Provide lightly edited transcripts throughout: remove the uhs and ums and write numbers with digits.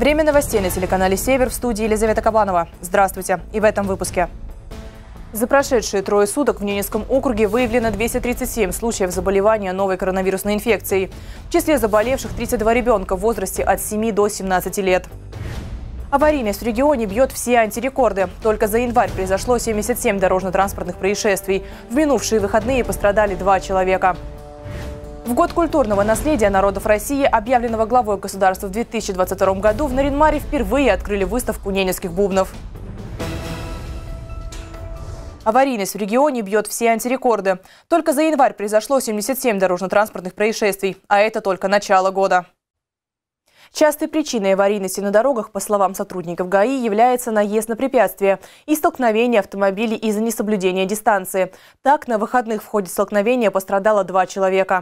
Время новостей на телеканале «Север», в студии Елизавета Кабанова. Здравствуйте. И в этом выпуске. За прошедшие трое суток в Ненецком округе выявлено 237 случаев заболевания новой коронавирусной инфекцией. В числе заболевших 32 ребенка в возрасте от 7 до 17 лет. Аварийность в регионе бьет все антирекорды. Только за январь произошло 77 дорожно-транспортных происшествий. В минувшие выходные пострадали 2 человека. В год культурного наследия народов России, объявленного главой государства в 2022 году, в Нарьян-Маре впервые открыли выставку ненецких бубнов. Аварийность в регионе бьет все антирекорды. Только за январь произошло 77 дорожно-транспортных происшествий, а это только начало года. Частой причиной аварийности на дорогах, по словам сотрудников ГАИ, является наезд на препятствия и столкновение автомобилей из-за несоблюдения дистанции. Так, на выходных в ходе столкновения пострадало 2 человека.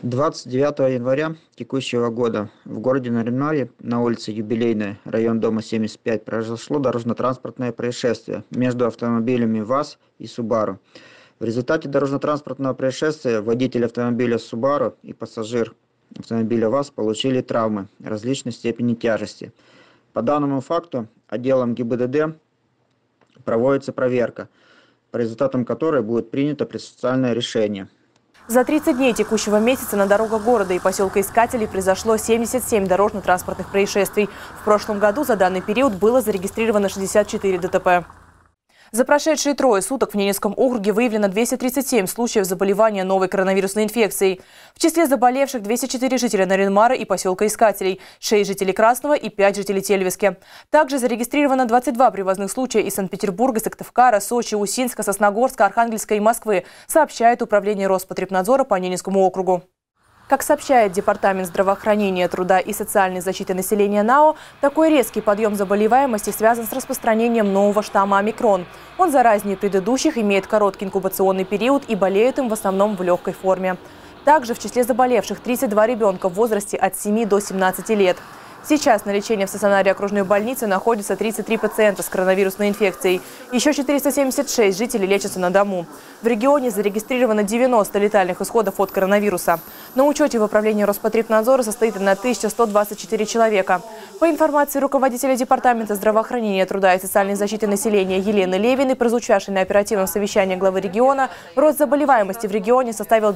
29 января текущего года в городе Нарьян-Маре на улице Юбилейная, район дома 75, произошло дорожно-транспортное происшествие между автомобилями ВАЗ и Субару. В результате дорожно-транспортного происшествия водитель автомобиля Субару и пассажир автомобиля ВАЗ получили травмы различной степени тяжести. По данному факту отделом ГИБДД проводится проверка, по результатам которой будет принято процессуальное решение. За 30 дней текущего месяца на дорогах города и поселка Искателей произошло 77 дорожно-транспортных происшествий. В прошлом году за данный период было зарегистрировано 64 ДТП. За прошедшие трое суток в Ненецком округе выявлено 237 случаев заболевания новой коронавирусной инфекцией. В числе заболевших 204 жителя Нарьян-Мара и поселка Искателей, 6 жителей Красного и 5 жителей Тельвиски. Также зарегистрировано 22 привозных случая из Санкт-Петербурга, Сыктывкара, Сочи, Усинска, Сосногорска, Архангельска и Москвы, сообщает Управление Роспотребнадзора по Ненецкому округу. Как сообщает Департамент здравоохранения, труда и социальной защиты населения НАО, такой резкий подъем заболеваемости связан с распространением нового штамма омикрон. Он заразнее предыдущих, имеет короткий инкубационный период и болеют им в основном в легкой форме. Также в числе заболевших 32 ребенка в возрасте от 7 до 17 лет. Сейчас на лечении в стационаре окружной больницы находятся 33 пациента с коронавирусной инфекцией. Еще 476 жителей лечатся на дому. В регионе зарегистрировано 90 летальных исходов от коронавируса. На учете в управлении Роспотребнадзора состоит 1124 человека. По информации руководителя Департамента здравоохранения, труда и социальной защиты населения Елены Левиной, прозвучавшей на оперативном совещании главы региона, рост заболеваемости в регионе составил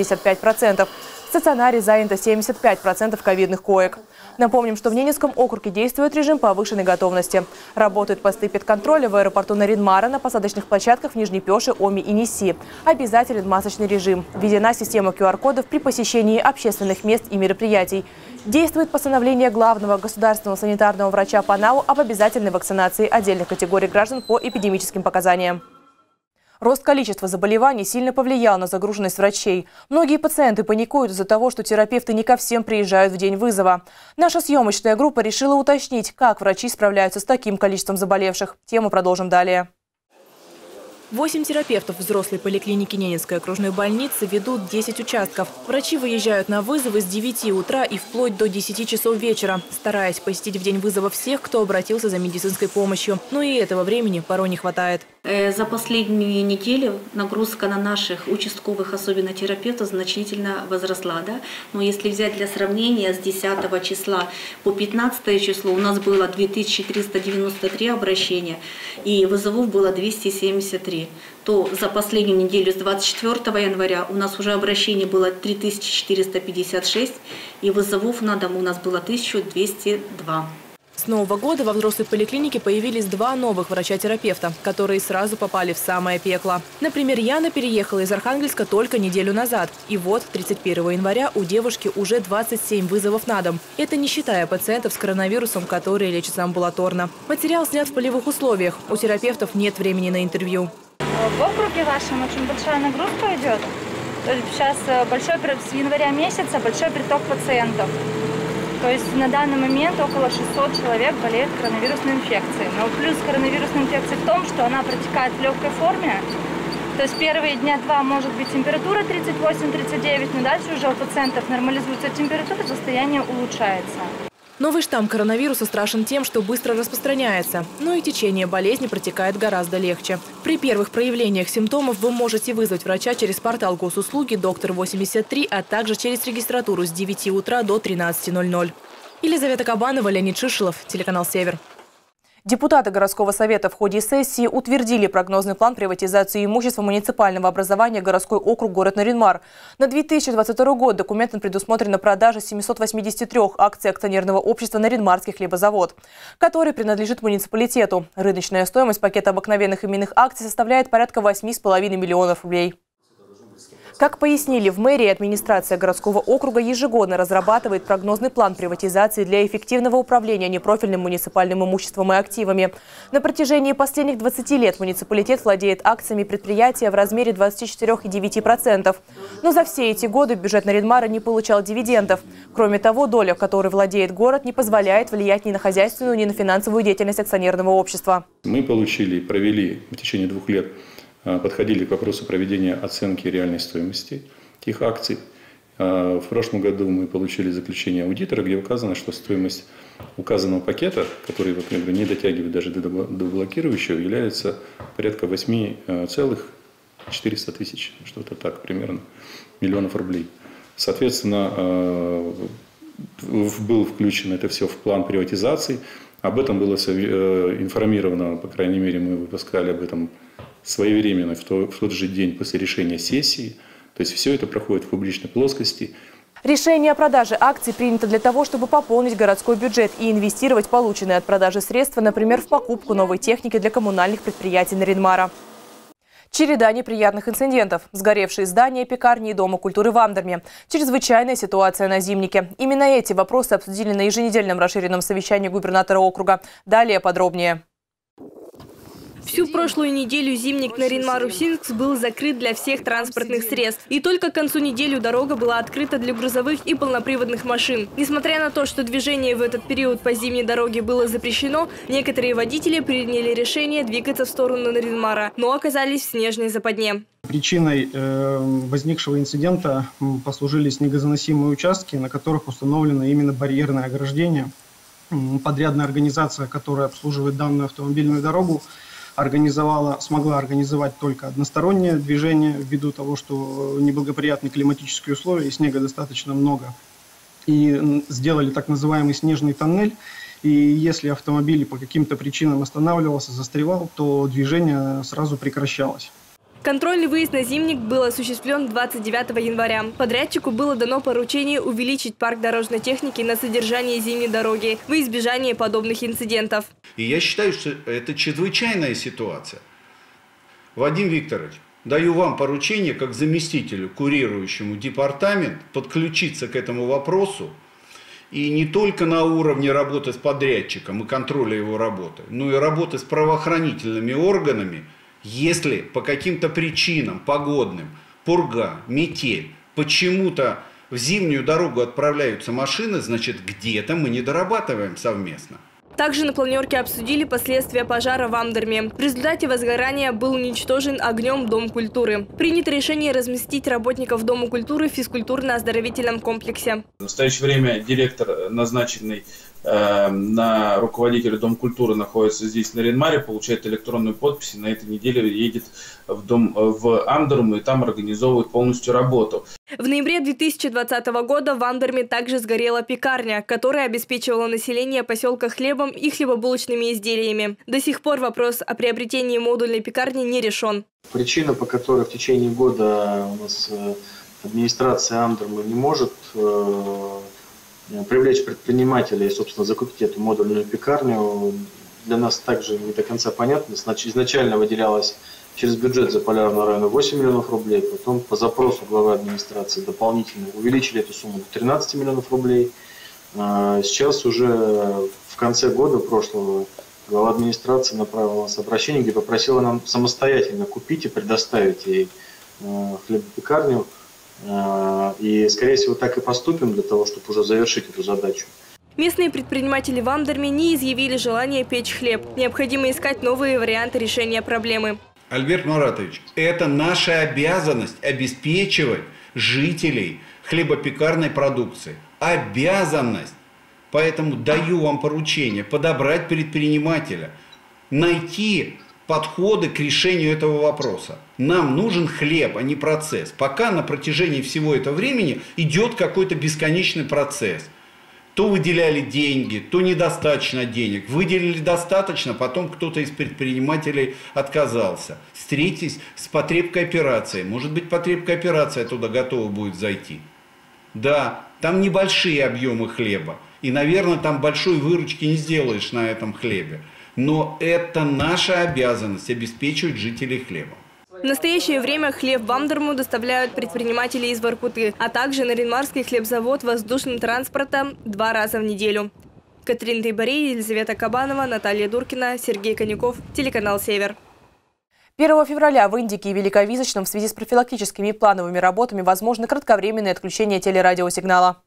255%. В стационаре занято 75% ковидных коек. Напомним, что в Ненецком округе действует режим повышенной готовности. Работают посты педконтроля в аэропорту Нарьян-Мара, на посадочных площадках в Нижней Пеше, Оми и Неси. Обязателен масочный режим. Введена система QR-кодов при посещении общественных мест и мероприятий. Действует постановление главного государственного санитарного врача по НАУ об обязательной вакцинации отдельных категорий граждан по эпидемическим показаниям. Рост количества заболеваний сильно повлиял на загруженность врачей. Многие пациенты паникуют из-за того, что терапевты не ко всем приезжают в день вызова. Наша съемочная группа решила уточнить, как врачи справляются с таким количеством заболевших. Тему продолжим далее. 8 терапевтов взрослой поликлиники Ненецкой окружной больницы ведут 10 участков. Врачи выезжают на вызовы с 9 утра и вплоть до 10 часов вечера, стараясь посетить в день вызова всех, кто обратился за медицинской помощью. Но и этого времени порой не хватает. За последнюю неделю нагрузка на наших участковых, особенно терапевтов, значительно возросла. Да? Но если взять для сравнения, с 10 числа по 15 число у нас было 2393 обращения и вызовов было 273. То за последнюю неделю с 24 января у нас уже обращений было 3456 и вызовов на дом у нас было 1202. С Нового года во взрослой поликлинике появились 2 новых врача-терапевта, которые сразу попали в самое пекло. Например, Яна переехала из Архангельска только неделю назад. И вот 31 января у девушки уже 27 вызовов на дом. Это не считая пациентов с коронавирусом, которые лечатся амбулаторно. Материал снят в полевых условиях. У терапевтов нет времени на интервью. В округе вашем очень большая нагрузка идет. Сейчас с января месяца большой приток пациентов. То есть на данный момент около 600 человек болеют коронавирусной инфекцией. Но плюс коронавирусной инфекции в том, что она протекает в легкой форме. То есть первые дня 2 может быть температура 38-39, но дальше уже у пациентов нормализуется температура, состояние улучшается. Новый штамм коронавируса страшен тем, что быстро распространяется, но и течение болезни протекает гораздо легче. При первых проявлениях симптомов вы можете вызвать врача через портал госуслуги «Доктор 83», а также через регистратуру с 9 утра до 13:00. Елизавета Кабанова, Леонид Шишилов, телеканал «Север». Депутаты городского совета в ходе сессии утвердили прогнозный план приватизации имущества муниципального образования городской округ город Нарьян-Мар. На 2022 год документом предусмотрена продажа 783 акций акционерного общества «Нарьян-Марский хлебозавод», который принадлежит муниципалитету. Рыночная стоимость пакета обыкновенных именных акций составляет порядка 8,5 миллионов рублей. Как пояснили в мэрии, администрация городского округа ежегодно разрабатывает прогнозный план приватизации для эффективного управления непрофильным муниципальным имуществом и активами. На протяжении последних 20 лет муниципалитет владеет акциями предприятия в размере 24,9%. Но за все эти годы бюджет Нарьян-Мара не получал дивидендов. Кроме того, доля, которой владеет город, не позволяет влиять ни на хозяйственную, ни на финансовую деятельность акционерного общества. Мы провели в течение 2 лет, подходили к вопросу проведения оценки реальной стоимости этих акций. В прошлом году мы получили заключение аудитора, где указано, что стоимость указанного пакета, который, например, не дотягивает даже до блокирующего, является порядка 8,4 тысяч, что-то так примерно, миллионов рублей. Соответственно, был включен это все в план приватизации. Об этом было информировано, по крайней мере, мы выпускали об этом своевременно в тот же день после решения сессии. То есть все это проходит в публичной плоскости. Решение о продаже акций принято для того, чтобы пополнить городской бюджет и инвестировать полученные от продажи средства, например, в покупку новой техники для коммунальных предприятий Нарьян-Мара. Череда неприятных инцидентов. Сгоревшие здания пекарни и Дома культуры в Амдерме. Чрезвычайная ситуация на Зимнике. Именно эти вопросы обсудили на еженедельном расширенном совещании губернатора округа. Далее подробнее. Всю прошлую неделю Зимник Нарьян-Мар-Усинск был закрыт для всех транспортных средств. И только к концу недели дорога была открыта для грузовых и полноприводных машин. Несмотря на то, что движение в этот период по зимней дороге было запрещено, некоторые водители приняли решение двигаться в сторону Нарьян-Мара, но оказались в снежной западне. Причиной возникшего инцидента послужили снегозаносимые участки, на которых установлено именно барьерное ограждение. Подрядная организация, которая обслуживает данную автомобильную дорогу, смогла организовать только одностороннее движение ввиду того, что неблагоприятные климатические условия и снега достаточно много. И сделали так называемый снежный тоннель. И если автомобиль по каким-то причинам останавливался, застревал, то движение сразу прекращалось. Контрольный выезд на Зимник был осуществлен 29 января. Подрядчику было дано поручение увеличить парк дорожной техники на содержание зимней дороги во избежание подобных инцидентов. И я считаю, что это чрезвычайная ситуация. Вадим Викторович, даю вам поручение, как заместителю, курирующему департамент, подключиться к этому вопросу. И не только на уровне работы с подрядчиком и контроля его работы, но и работы с правоохранительными органами. Если по каким-то причинам погодным, пурга, метель, почему-то в зимнюю дорогу отправляются машины, значит, где-то мы не дорабатываем совместно. Также на планерке обсудили последствия пожара в Амдерме. В результате возгорания был уничтожен огнем Дом культуры. Принято решение разместить работников Дома культуры в физкультурно-оздоровительном комплексе. В настоящее время директор, назначенный на руководителя Дома культуры, находится здесь, в Нарьян-Маре, получает электронную подпись, и на этой неделе едет в Амдерм и там организовывает полностью работу. В ноябре 2020 года в Амдерме также сгорела пекарня, которая обеспечивала население поселка хлебом и хлебобулочными изделиями. До сих пор вопрос о приобретении модульной пекарни не решен. Причина, по которой в течение года у нас администрация Амдерма не может привлечь предпринимателей и, собственно, закупить эту модульную пекарню, для нас также не до конца понятно. Изначально выделялось через бюджет Заполярного района 8 миллионов рублей, потом по запросу главы администрации дополнительно увеличили эту сумму до 13 миллионов рублей. Сейчас уже в конце года прошлого глава администрации направила нас обращение, где попросила нам самостоятельно купить и предоставить ей хлебопекарню. И, скорее всего, так и поступим для того, чтобы уже завершить эту задачу. Местные предприниматели в Амдерме не изъявили желание печь хлеб. Необходимо искать новые варианты решения проблемы. Альберт Маратович, это наша обязанность обеспечивать жителей хлебопекарной продукции. Обязанность. Поэтому даю вам поручение подобрать предпринимателя, найти подходы к решению этого вопроса. Нам нужен хлеб, а не процесс. Пока на протяжении всего этого времени идет какой-то бесконечный процесс. То выделяли деньги, то недостаточно денег. Выделили достаточно, потом кто-то из предпринимателей отказался. Встретитесь с потребкооперацией. Может быть, потребкооперация туда готова будет зайти. Да, там небольшие объемы хлеба. И, наверное, там большой выручки не сделаешь на этом хлебе. Но это наша обязанность обеспечивать жителей хлебом. В настоящее время хлеб в Амдурму доставляют предприниматели из Воркуты, а также Наринмарский хлебзавод воздушным транспортом 2 раза в неделю. Катерина Тайбарей, Елизавета Кабанова, Наталья Дуркина, Сергей Конюков, телеканал «Север». 1 февраля в Индике и Великовизочном в связи с профилактическими и плановыми работами возможно кратковременное отключение телерадиосигнала.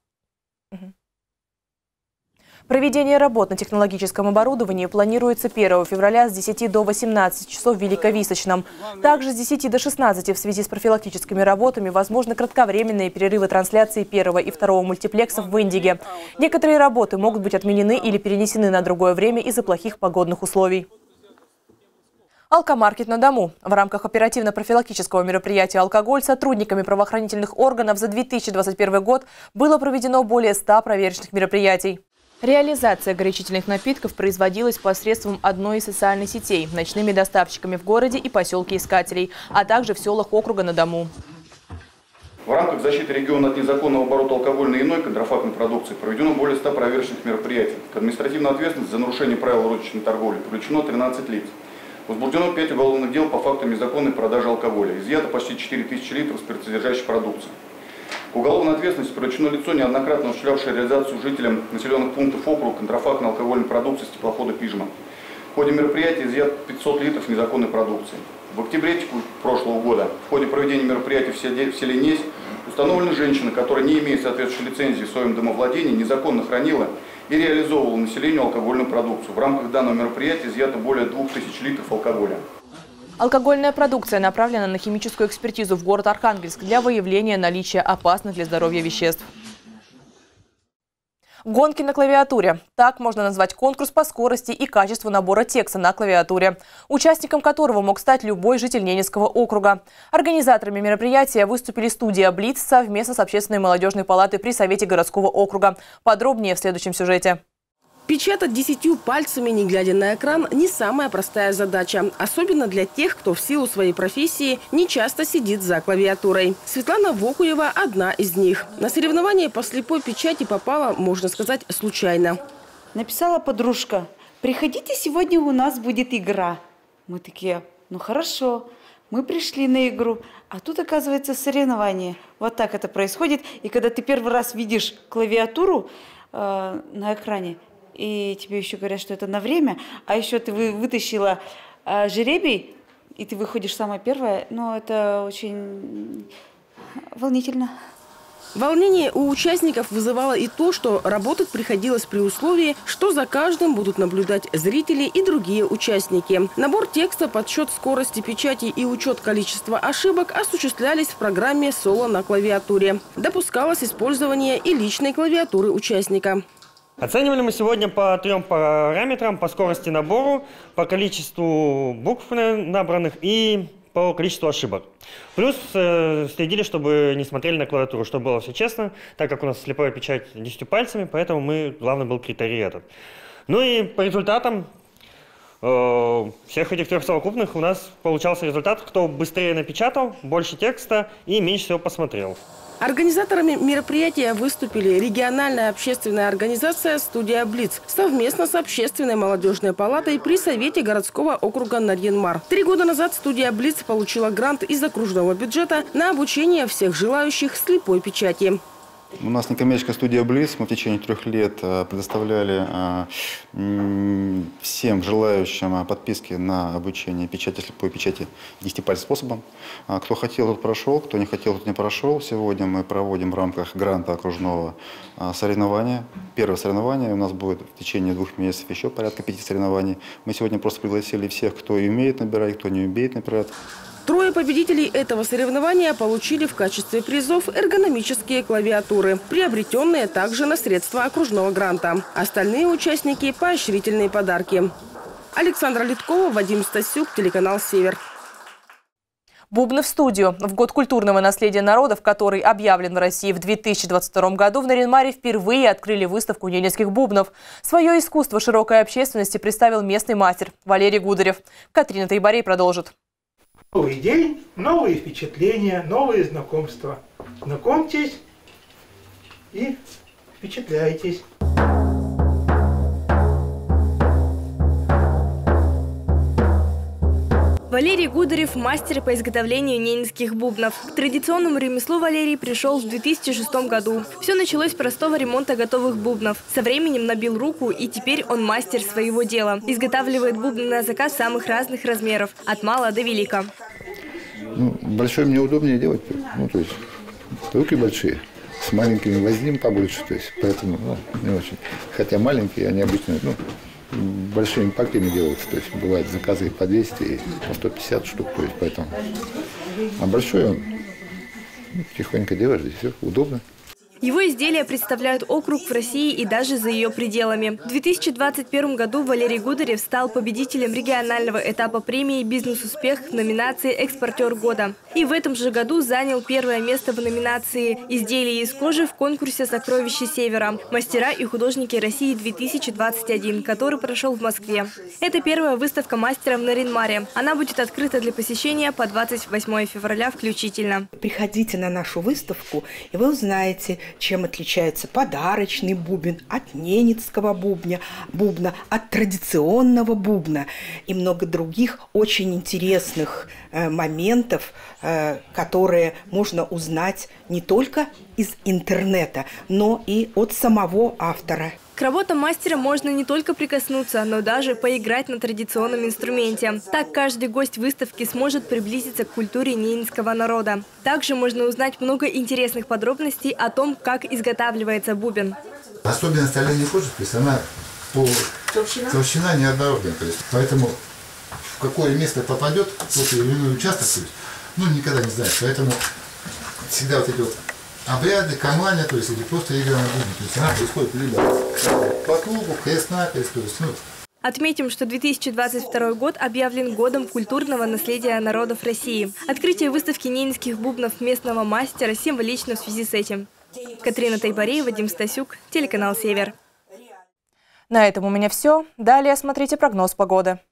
Проведение работ на технологическом оборудовании планируется 1 февраля с 10 до 18 часов в Великовисочном. Также с 10 до 16 в связи с профилактическими работами возможны кратковременные перерывы трансляции 1 и 2 мультиплексов в Индиге. Некоторые работы могут быть отменены или перенесены на другое время из-за плохих погодных условий. Алкомаркет на дому. В рамках оперативно-профилактического мероприятия «Алкоголь» сотрудниками правоохранительных органов за 2021 год было проведено более 100 проверочных мероприятий. Реализация горячительных напитков производилась посредством одной из социальных сетей, ночными доставщиками в городе и поселке Искателей, а также в селах округа на дому. В рамках защиты региона от незаконного оборота алкогольной и иной контрафактной продукции проведено более 100 проверочных мероприятий. К административной ответственности за нарушение правил розничной торговли привлечено 13 лиц. Возбуждено 5 уголовных дел по фактам незаконной продажи алкоголя. Изъято почти 4000 литров спиртосодержащей продукции. К уголовной ответственности привлечено лицо, неоднократно осуществлявшее реализацию жителям населенных пунктов округа контрафактной алкогольной продукции с теплохода «Пижма». В ходе мероприятия изъято 500 литров незаконной продукции. В октябре прошлого года в ходе проведения мероприятий в селе Несь установлена женщина, которая, не имея соответствующей лицензии в своем домовладении, незаконно хранила и реализовывала населению алкогольную продукцию. В рамках данного мероприятия изъято более 2000 литров алкоголя. Алкогольная продукция направлена на химическую экспертизу в город Архангельск для выявления наличия опасных для здоровья веществ. Гонки на клавиатуре. Так можно назвать конкурс по скорости и качеству набора текста на клавиатуре, участником которого мог стать любой житель Ненецкого округа. Организаторами мероприятия выступили студия «Блиц» совместно с Общественной молодежной палатой при Совете городского округа. Подробнее в следующем сюжете. Печатать 10 пальцами, не глядя на экран, не самая простая задача. Особенно для тех, кто в силу своей профессии не часто сидит за клавиатурой. Светлана Вокуева – одна из них. На соревнования по слепой печати попала, можно сказать, случайно. Написала подружка: приходите, сегодня у нас будет игра. Мы такие: ну хорошо. Мы пришли на игру, а тут, оказывается, соревнование. Вот так это происходит. И когда ты первый раз видишь клавиатуру на экране, и тебе еще говорят, что это на время, а еще ты вытащила жеребий, и ты выходишь самая первая, но это очень волнительно. Волнение у участников вызывало и то, что работать приходилось при условии, что за каждым будут наблюдать зрители и другие участники. Набор текста, подсчет скорости печати и учет количества ошибок осуществлялись в программе «Соло на клавиатуре». Допускалось использование и личной клавиатуры участника. Оценивали мы сегодня по 3 параметрам: по скорости набору, по количеству букв набранных и по количеству ошибок. Плюс следили, чтобы не смотрели на клавиатуру, чтобы было все честно, так как у нас слепая печать 10 пальцами, поэтому главный был критерий этот. Ну и по результатам всех этих 3 совокупных у нас получался результат: кто быстрее напечатал, больше текста и меньше всего посмотрел. Организаторами мероприятия выступили региональная общественная организация «Студия Блиц» совместно с Общественной молодежной палатой при Совете городского округа Нарьян-Мар. 3 года назад студия Блиц получила грант из окружного бюджета на обучение всех желающих слепой печати. У нас некоммерческая студия «Блиц». Мы в течение 3 лет предоставляли всем желающим подписки на обучение печати, слепой печати 10 способом. Кто хотел, тот прошел, кто не хотел, тот не прошел. Сегодня мы проводим в рамках гранта окружного соревнования. Первое соревнование у нас будет в течение 2 месяцев, еще порядка 5 соревнований. Мы сегодня просто пригласили всех, кто умеет набирать, кто не умеет набирать. 3 победителей этого соревнования получили в качестве призов эргономические клавиатуры, приобретенные также на средства окружного гранта. Остальные участники – поощрительные подарки. Александра Литкова, Вадим Стасюк, телеканал «Север». Бубны в студию. В год культурного наследия народов, который объявлен в России в 2022 году, в Нарьян-Маре впервые открыли выставку ненецких бубнов. Свое искусство широкой общественности представил местный мастер Валерий Гударев. Катрина Тайбарей продолжит. Новый день, новые впечатления, новые знакомства. Знакомьтесь и впечатляйтесь. Валерий Гударев – мастер по изготовлению ненецких бубнов. К традиционному ремеслу Валерий пришел в 2006 году. Все началось с простого ремонта готовых бубнов. Со временем набил руку, и теперь он мастер своего дела. Изготавливает бубны на заказ самых разных размеров – от мала до велика. Большой мне удобнее делать, то есть руки большие, с маленькими возним побольше, то есть поэтому не очень. Хотя маленькие, они обычно большими пакетами делаются, то есть бывают заказы и по 200, и по 150 штук, то есть поэтому. А большой он тихонько делаешь, здесь все удобно. Его изделия представляют округ в России и даже за ее пределами. В 2021 году Валерий Гударев стал победителем регионального этапа премии «Бизнес-успех» в номинации «Экспортер года». И в этом же году занял первое место в номинации «Изделия из кожи» в конкурсе «Сокровища Севера. Мастера и художники России-2021», который прошел в Москве. Это первая выставка мастера в Нарьян-Маре. Она будет открыта для посещения по 28 февраля включительно. Приходите на нашу выставку, и вы узнаете, чем отличается подарочный бубен от ненецкого бубна, от традиционного бубна и много других очень интересных моментов, которые можно узнать не только из интернета, но и от самого автора. К работам мастера можно не только прикоснуться, но даже поиграть на традиционном инструменте. Так каждый гость выставки сможет приблизиться к культуре ненецкого народа. Также можно узнать много интересных подробностей о том, как изготавливается бубен. Особенность оленей кожи, то есть она толщина неоднородная, то есть поэтому в какое место попадет тот или иной участок, то есть, никогда не знаешь, поэтому всегда вот эти вот обряды, каманя, то есть или просто игра на бубне, то есть она происходит либо по кругу, крест-накрест, то есть, Отметим, что 2022 год объявлен годом культурного наследия народов России. Открытие выставки ненецких бубнов местного мастера символично в связи с этим. Катрина Тайбарей, Вадим Стасюк, телеканал «Север». На этом у меня все. Далее смотрите прогноз погоды.